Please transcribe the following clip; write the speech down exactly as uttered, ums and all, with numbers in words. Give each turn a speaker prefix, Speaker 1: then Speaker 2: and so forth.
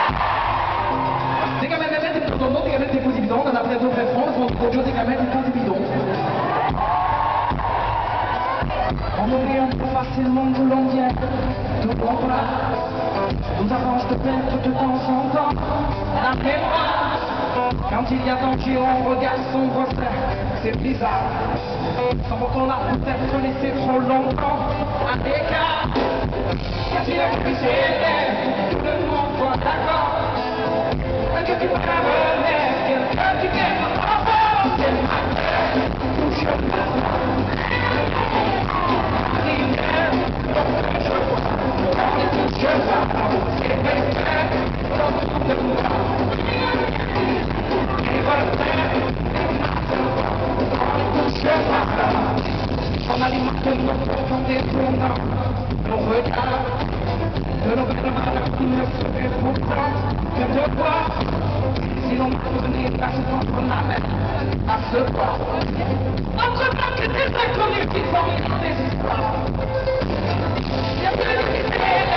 Speaker 1: Tiga meter di Totondo, tiga meter di Bidon, dan après d'autres réponses, on produit tiga meter di Bidon. En oubliant pour facilement où l'on vient, tout comprend. Nous avons de perdre de temps en temps la mémoire. Quand il y a danger, on regarde son reflet, c'est bizarre. Sans qu'on a peut-être laissé trop longtemps à l'écart. Qu'a-t-il accusé? Tout le monde soit d'accord. Que tu vas revenir, quelqu'un qui vient avant. C'est ma tête, touche pas. En alimentant notre profondeur tournant, nos regards, de nos verres qui ne seraient pourtant que de voir. Si l'on peut venir à ce contre la mer, à ce pas. Entre tant que des inconnus qui forment des histoires, il y a plus de mystère.